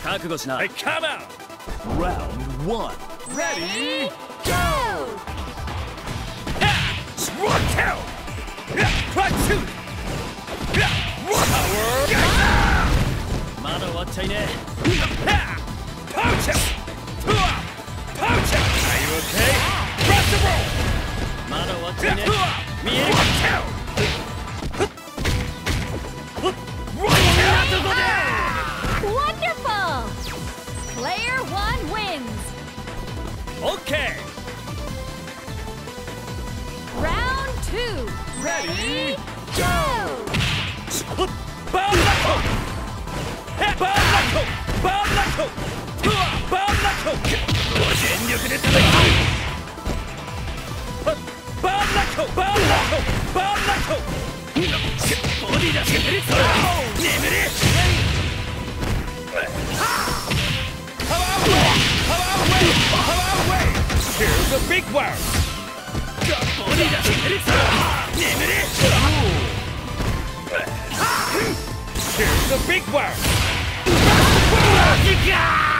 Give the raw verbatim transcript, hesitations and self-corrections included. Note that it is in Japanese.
覚悟しな。 Hey, come out! Round one. Ready, go! One, two! One, two! Power! まだ終わっちゃいね Poach him! Poach him! Are you okay? Press the roll! え。まだ終わっちゃいね。見える One, two! Wonderful! Player one wins. Okay! Round two. Ready, go! Boggard! Boggard! Boggard! Boggard! 全力で叩き Boggard! Boggard! Boggard! ボディだ。眠れ。Power away! Power away! Power away! Here's a big one! ボディだ。眠れ。Here's a big one!